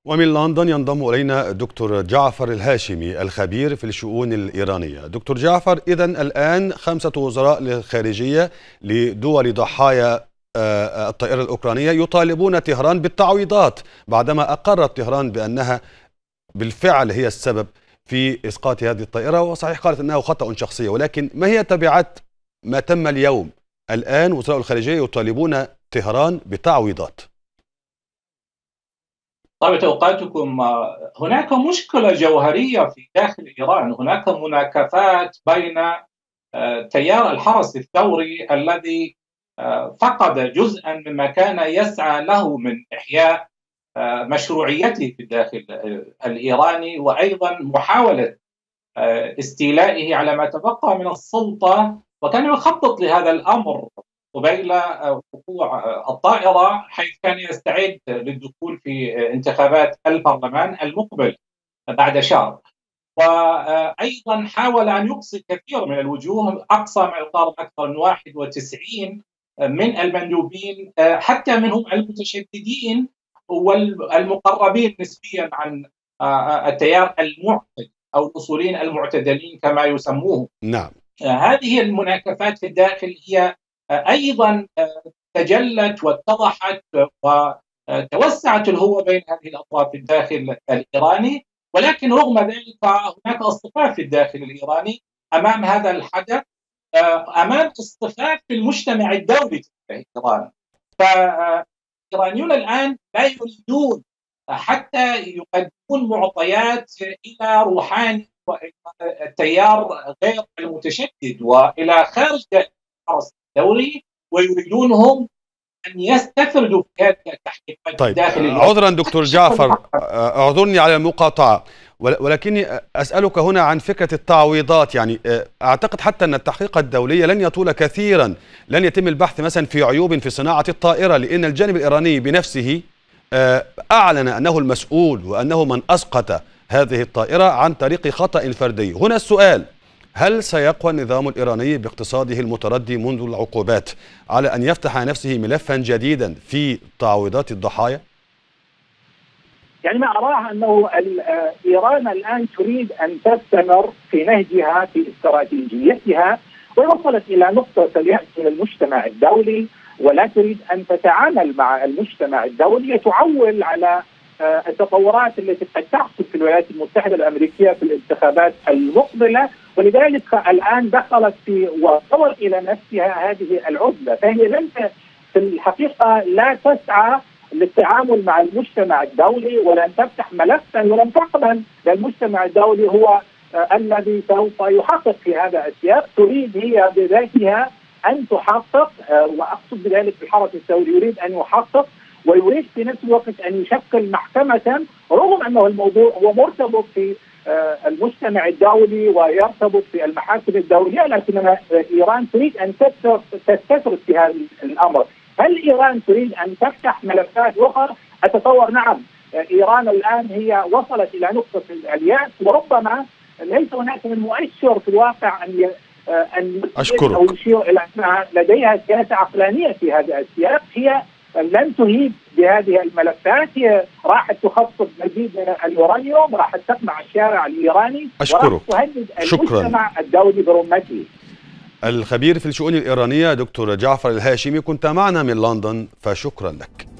ومن لندن ينضم إلينا الدكتور جعفر الهاشمي الخبير في الشؤون الإيرانية. دكتور جعفر، إذن الآن 5 وزراء للخارجية لدول ضحايا الطائرة الأوكرانية يطالبون طهران بالتعويضات بعدما أقرت طهران بأنها بالفعل هي السبب في إسقاط هذه الطائرة، وصحيح قالت أنه خطأ شخصي، ولكن ما هي تبعات ما تم اليوم؟ الآن وزراء الخارجية يطالبون طهران بتعويضات. طابت أوقاتكم. هناك مشكلة جوهرية في داخل إيران، هناك مناكفات بين تيار الحرس الثوري الذي فقد جزءا مما كان يسعى له من إحياء مشروعيته في الداخل الإيراني، وأيضا محاولة استيلائه على ما تبقى من السلطة، وكان يخطط لهذا الأمر قبيل وقوع الطائرة، حيث كان يستعد للدخول في انتخابات البرلمان المقبل بعد شهر. وأيضا حاول أن يقصي كثير من الوجوه، أقصى ما يقارب أكثر من 91 من المندوبين، حتى منهم المتشددين والمقربين نسبيا عن التيار المعتدل أو الأصوليين المعتدلين كما يسموه. نعم. هذه المناكفات في الداخل هي أيضا تجلت واتضحت وتوسعت الهوة بين هذه الأطراف في الداخل الإيراني، ولكن رغم ذلك هناك اصطفاف في الداخل الإيراني أمام هذا الحدث، أمام اصطفاف في المجتمع الدولي في إيران. فالإيرانيون الآن لا يريدون حتى يقدمون معطيات إلى روحاني وإلى التيار غير المتشدد وإلى خارج الحرس الدولي، ويريدونهم أن يستفردوا في هذه التحقيقات. طيب، عذرا دكتور جعفر، اعذرني على المقاطعة، ولكني أسألك هنا عن فكرة التعويضات. يعني أعتقد حتى أن التحقيق الدولي لن يطول كثيرا، لن يتم البحث مثلا في عيوب في صناعة الطائرة، لأن الجانب الإيراني بنفسه أعلن أنه المسؤول وأنه من أسقط هذه الطائرة عن طريق خطأ فردي. هنا السؤال: هل سيقوى النظام الإيراني باقتصاده المتردي منذ العقوبات على أن يفتح نفسه ملفا جديدا في تعويضات الضحايا؟ يعني ما أراه أنه إيران الآن تريد أن تستمر في نهجها في استراتيجيتها، ووصلت إلى نقطة اليأس من المجتمع الدولي، ولا تريد أن تتعامل مع المجتمع الدولي، تعول على التطورات التي قد تحصل في الولايات المتحدة الأمريكية في الانتخابات المقبلة، ولذلك الآن دخلت في وصور إلى نفسها هذه العزلة. فهي لم في الحقيقة لا تسعى للتعامل مع المجتمع الدولي، ولن تفتح ملفا، ولن تقبل المجتمع الدولي هو الذي سوف يحقق في هذا السياق. تريد هي بذاتها أن تحقق، وأقصد بذلك الحرس الثوري يريد أن يحقق، ويريد في نفس الوقت أن يشكل محكمة، رغم أنه الموضوع هو مرتبط في المجتمع الدولي ويرتبط في المحاكم الدولية، لكن إيران تريد أن تستفرد في هذا الأمر. هل إيران تريد أن تفتح ملفات أخرى؟ أتصور نعم. إيران الآن هي وصلت إلى نقطة اليأس، وربما ليس هناك من مؤشر في الواقع أن أشكرك. يشير إلى أنها لديها سياسة عقلانية في هذا السياق. هي لن تهيب بهذه الملفات، هي راح تخفض مزيد من اليورانيوم، راح تقمع الشارع الإيراني، أشكرك. وراح تهدد المجتمع الدولي برمته. الخبير في الشؤون الإيرانية دكتور جعفر الهاشمي، كنت معنا من لندن، فشكرا لك.